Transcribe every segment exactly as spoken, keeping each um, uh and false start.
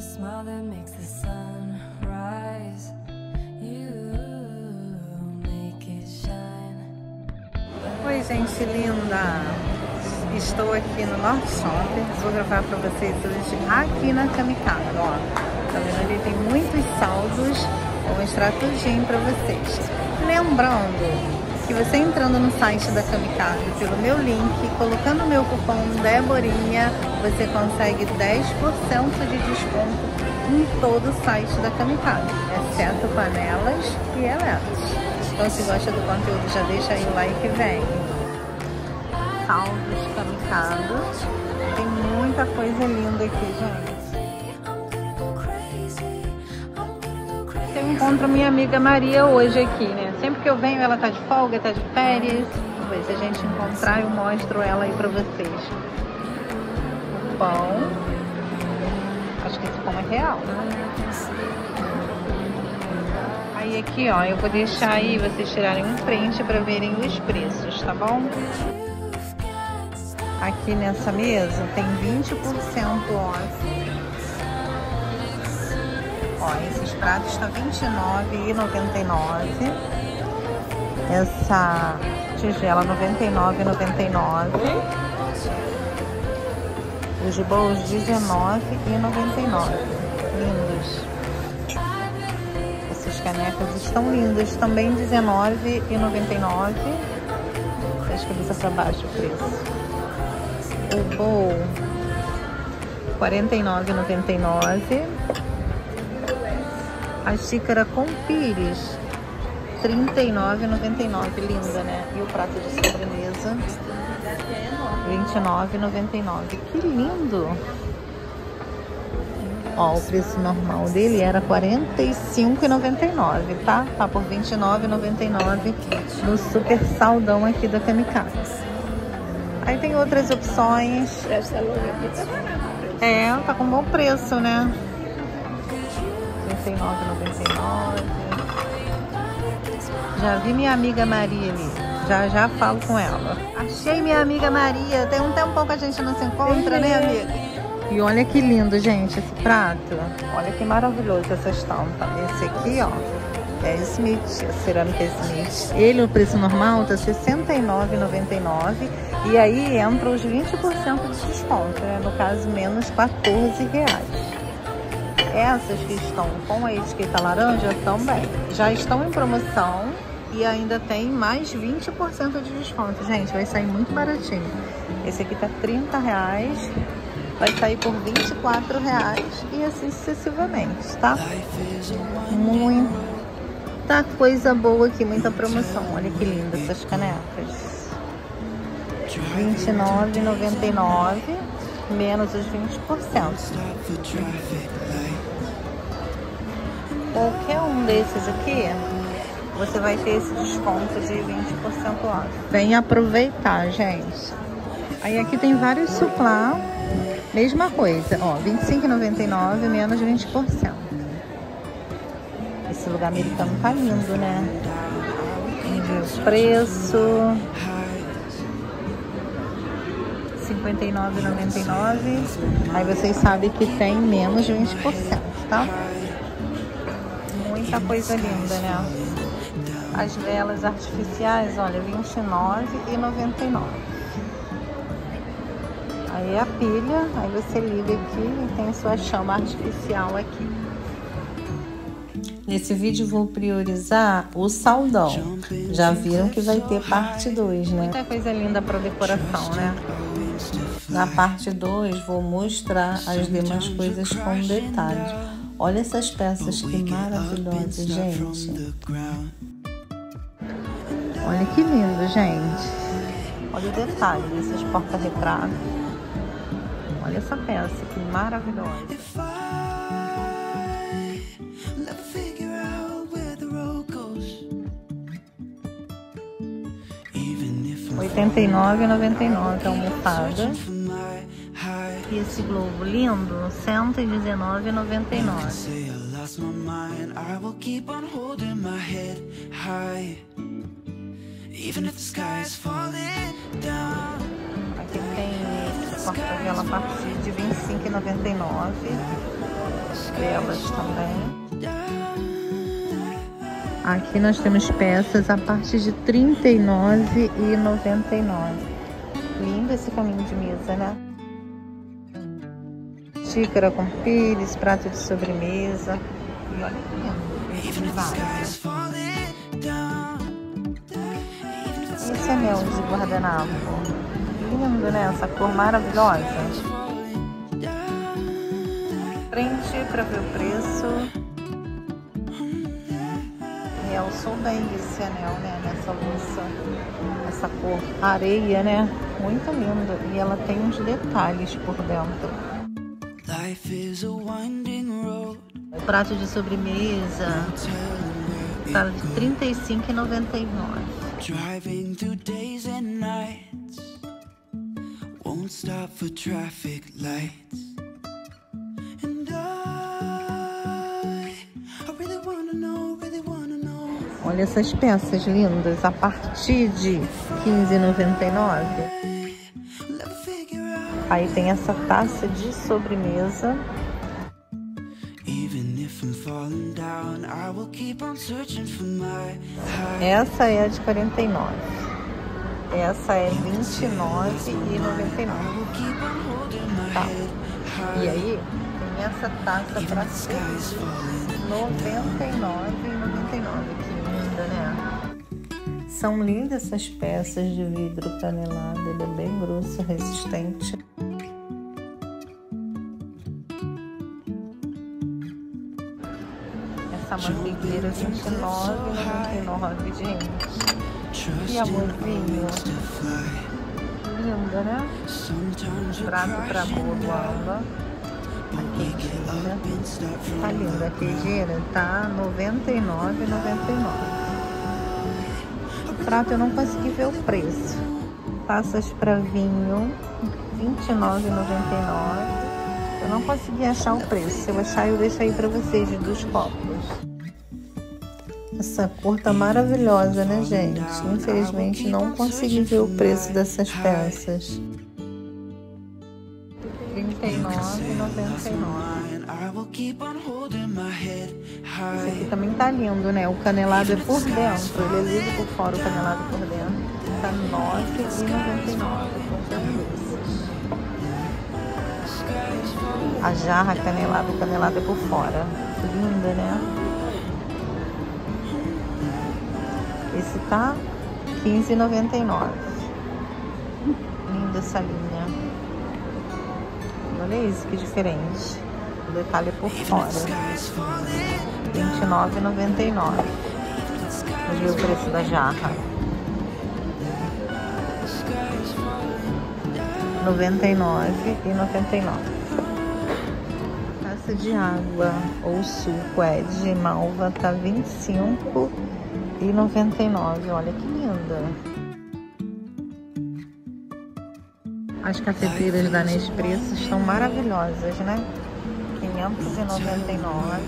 smile that makes the sun rise. You make it shine. Oi, gente linda! Estou aqui no Norte Shopping. Vou gravar para vocês hoje aqui na Kamikado. Ó, tá vendo ali? Tem muitos saldos. Vou mostrar tudinho para vocês. Lembrando que você entrando no site da Kamikado pelo meu link, colocando o meu cupom Deborinha, você consegue dez por cento de desconto em todo o site da Kamikado, exceto panelas e eletros. Então, se gosta do conteúdo, já deixa aí o like e vem. Saldos Kamikado. Tem muita coisa linda aqui, gente. Eu encontro minha amiga Maria hoje aqui, né? Sempre que eu venho, ela tá de folga, tá de férias. Vamos ver se a gente encontrar, eu mostro ela aí pra vocês. O pão. Acho que esse pão é real. Aí aqui, ó, eu vou deixar aí vocês tirarem um print pra verem os preços, tá bom? Aqui nessa mesa tem vinte por cento off. Ó, esses pratos tá vinte e nove reais e noventa e nove centavos. Essa tigela noventa e nove reais e noventa e nove centavos. Os bowls dezenove reais e noventa e nove centavos. Lindos. Essas canecas estão lindas, também dezenove reais e noventa e nove centavos. Acho que visa para baixo o preço. O bowl quarenta e nove reais e noventa e nove centavos. A xícara com pires, trinta e nove reais e noventa e nove centavos, linda, né? E o prato de sobremesa, vinte e nove reais e noventa e nove centavos. Que lindo! Ó, o preço normal dele era quarenta e cinco reais e noventa e nove centavos, tá? Tá por vinte e nove reais e noventa e nove centavos no super saldão aqui da Kamikado. Aí tem outras opções. É, tá com bom preço, né? trinta e nove reais e noventa e nove centavos. Já vi minha amiga Maria ali. Já já falo com ela. Achei minha amiga Maria. Tem um tempão que a gente não se encontra, né, amiga? E olha que lindo, gente, esse prato. Olha que maravilhoso essa estampa. Esse aqui, ó, é Smith, a cerâmica Smith. Ele, o preço normal, tá sessenta e nove reais e noventa e nove centavos. E aí entra os vinte por cento de desconto, né? No caso, menos quatorze reais. Essas que estão com a etiqueta laranja também já estão em promoção e ainda tem mais vinte por cento de desconto. Gente, vai sair muito baratinho. Esse aqui tá trinta reais, vai sair por vinte e quatro reais e assim sucessivamente, tá? Muita coisa boa aqui, muita promoção. Olha que linda essas canecas. vinte e nove reais e noventa e nove centavos, menos os vinte por cento. Qualquer um desses aqui, você vai ter esse desconto de vinte por cento off. Vem aproveitar, gente. Aí aqui tem vários suplá, mesma coisa, ó, vinte e cinco reais e noventa e nove centavos, menos vinte por cento. Esse lugar americano tá lindo, né? Vamos ver o preço. cinquenta e nove reais e noventa e nove centavos. Aí vocês sabem que tem menos vinte por cento, tá? Muita coisa linda, né? As velas artificiais, olha, vinte e nove reais e noventa e nove centavos. Aí a pilha, aí você liga aqui e tem a sua chama artificial aqui. Nesse vídeo vou priorizar o saldão. Já viram que vai ter parte dois, né? Muita coisa linda para decoração, né? Na parte dois vou mostrar as demais coisas com detalhes. Olha essas peças que maravilhosas, gente. Olha que lindo, gente. Olha o detalhe desses porta-retratos. Olha essa peça, que maravilhosa. oitenta e nove reais e noventa e nove centavos a almofada. E esse globo lindo, cento e dezenove reais e noventa e nove centavos. Aqui tem esse porta-vela a partir de vinte e cinco reais e noventa e nove centavos. estrelas também. Aqui nós temos peças a partir de trinta e nove reais e noventa e nove centavos. Lindo esse caminho de mesa, né? Xícara com pires, prato de sobremesa. E olha que lindo esse vaso. Esse anel de guardanapo. Lindo, né? Essa cor maravilhosa. Frente para ver o preço. E eu sou bem desse anel, né? Nessa louça. Essa cor areia, né? Muito linda. E ela tem uns detalhes por dentro. O prato de sobremesa tá de trinta e cinco reais e noventa e nove centavos. Olha essas peças lindas, a partir de quinze reais e noventa e nove centavos. Aí tem essa taça de sobremesa. Essa é a de quarenta e nove reais. Essa é vinte e nove reais e noventa e nove centavos. Tá. E aí tem essa taça para servir, noventa e nove reais e noventa e nove centavos. Que linda, né? São lindas essas peças de vidro canelado. Ele é bem grosso, resistente. Essa manteiga vinte e nove reais e noventa e nove centavos, gente. Que amorzinho. Linda, né? Prato para borbola. A queijinha. Tá linda. A queijinha tá noventa e nove reais e noventa e nove centavos. O prato eu não consegui ver o preço. Taças para vinho, vinte e nove reais e noventa e nove centavos. Eu não consegui achar o preço. Se eu achar, eu deixo aí para vocês dos copos. Essa cor tá maravilhosa, né, gente? Infelizmente, não consegui ver o preço dessas peças. trinta e nove reais e noventa e nove centavos. Esse aqui também tá lindo, né? O canelado é por dentro. Ele é liso por fora, o canelado por dentro. Tá nove reais e noventa e nove centavos. A jarra canelada, o canelado é por fora. Linda, né? Esse tá quinze reais e noventa e nove centavos. Linda essa linha. Olha isso, que diferente. O detalhe é por fora. vinte e nove reais e noventa e nove centavos. Vamos ver o preço da jarra. noventa e nove reais e noventa e nove centavos. Taça de água ou suco Ed Malva tá vinte e cinco reais e noventa e nove centavos. Olha que linda. As cafeteiras da Nespresso estão maravilhosas, né? quinhentos e noventa e nove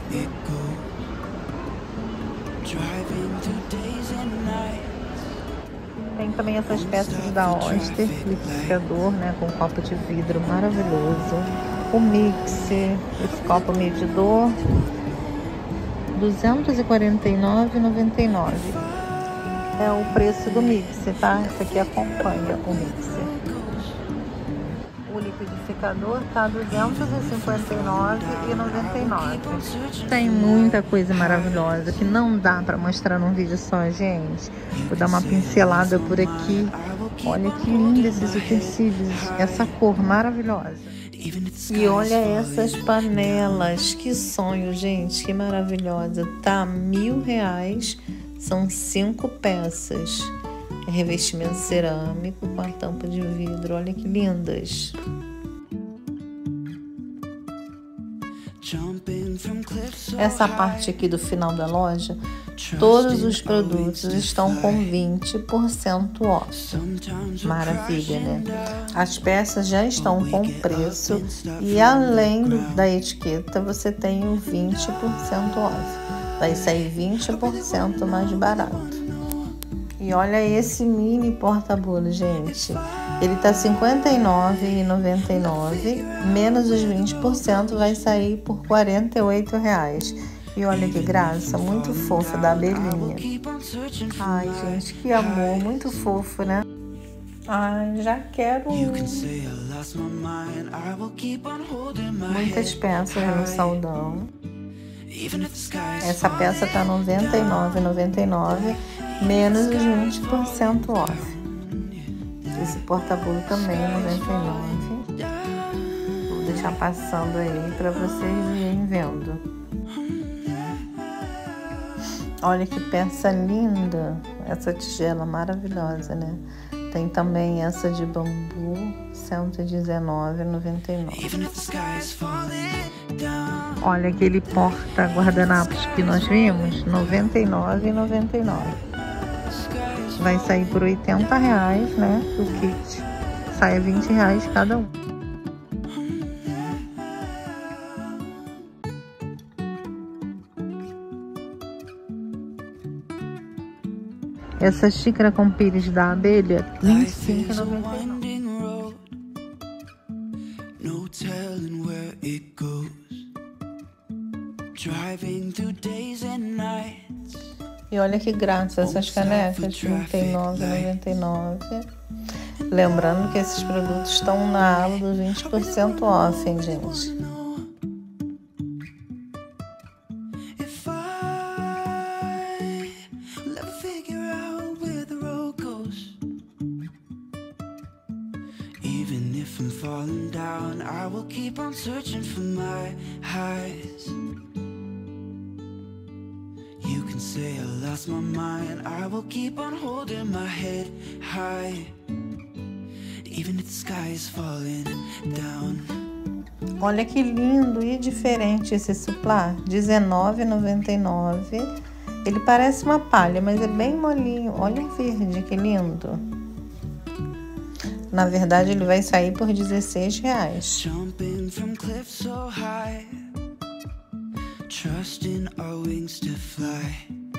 centavos. Tem também essas peças da Oster, liquidificador, né? Com copo de vidro maravilhoso. O mixer, esse copo medidor, duzentos e quarenta e nove reais e noventa e nove centavos. É o preço do mixer, tá? Esse aqui acompanha o mixer. O liquidificador tá duzentos e cinquenta e nove reais e noventa e nove centavos. Tem muita coisa maravilhosa que não dá pra mostrar num vídeo só, gente. Vou dar uma pincelada por aqui. Olha que lindo esses utensílios, essa cor maravilhosa. E olha essas panelas, que sonho, gente, que maravilhosa. Tá mil reais, são cinco peças. É revestimento cerâmico com a tampa de vidro, olha que lindas. Essa parte aqui do final da loja, todos os produtos estão com vinte por cento off. Maravilha, né? As peças já estão com preço e além da etiqueta você tem o vinte por cento off. Vai sair vinte por cento mais barato. E olha esse mini porta-bolo, gente. Ele tá cinquenta e nove reais e noventa e nove centavos, menos os vinte por cento vai sair por quarenta e oito reais. E olha que graça, muito fofo, da abelhinha. Ai, gente, que amor, muito fofo, né? Ai, já quero um. Muitas peças no saldão. Essa peça tá noventa e nove reais e noventa e nove centavos, menos os vinte por cento off. Esse porta-bolo também é noventa e nove reais. Vou deixar passando aí para vocês irem vendo. Olha que peça linda, essa tigela maravilhosa, né? Tem também essa de bambu, cento e dezenove reais e noventa e nove centavos. Olha aquele porta guardanapos que nós vimos, noventa e nove reais e noventa e nove centavos. Vai sair por oitenta reais, né? O kit. Sai vinte reais cada um. Essa xícara com pires da abelha, vinte e cinco reais e noventa e nove centavos. E olha que graça essas canecas, trinta e nove reais e noventa e nove centavos. Lembrando que esses produtos estão na ala do vinte por cento off, hein, gente? Even if I'm falling down, I will keep on searching for my highs. You can say I lost my mind, I will keep on holding my head high. Even if the sky is falling down. Olha que lindo e diferente esse suplá, dezenove reais e noventa e nove centavos. Ele parece uma palha, mas é bem molinho. Olha o verde, que lindo. Na verdade, ele vai sair por dezesseis reais. Jumping from cliffs so high, trusting our wings to fly.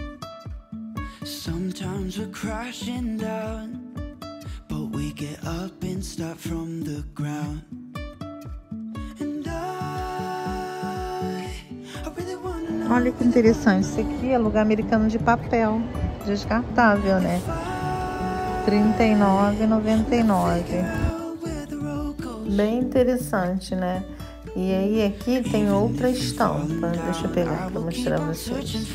Sometimes we're crashing down, but we get up and start from the ground. And I, I really wanna know. Olha que interessante, isso aqui é lugar americano de papel, descartável, né? trinta e nove reais e noventa e nove centavos. Bem interessante, né? E aí aqui tem outra estampa. Deixa eu pegar para mostrar pra vocês.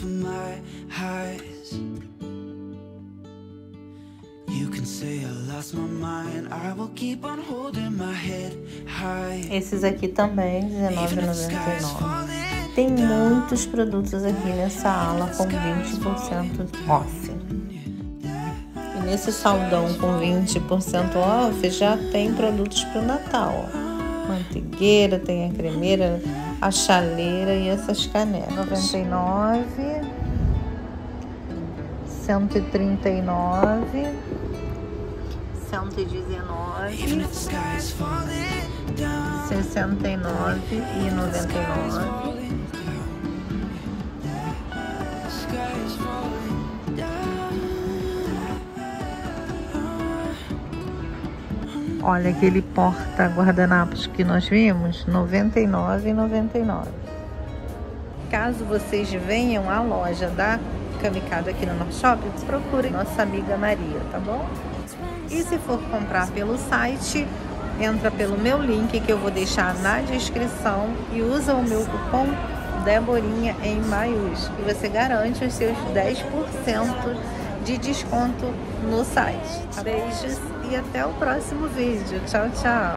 Esses aqui também, dezenove reais e noventa e nove centavos. Tem muitos produtos aqui nessa ala com vinte por cento off. E nesse saldão com vinte por cento off já tem produtos para o Natal. Ó. Mantigueira, tem a cremeira, a chaleira e essas canecas. noventa e nove reais, cento e trinta e nove reais, cento e dezenove reais, sessenta e nove reais e noventa e nove centavos. Olha aquele porta guardanapos que nós vimos, noventa e nove reais e noventa e nove centavos. Caso vocês venham à loja da Kamikado aqui no nosso shopping, procurem nossa amiga Maria, tá bom? E se for comprar pelo site, entra pelo meu link que eu vou deixar na descrição e usa o meu cupom Deborinha em maiúsculo. Você garante os seus dez por cento de desconto no site. Beijos e até o próximo vídeo. Tchau, tchau!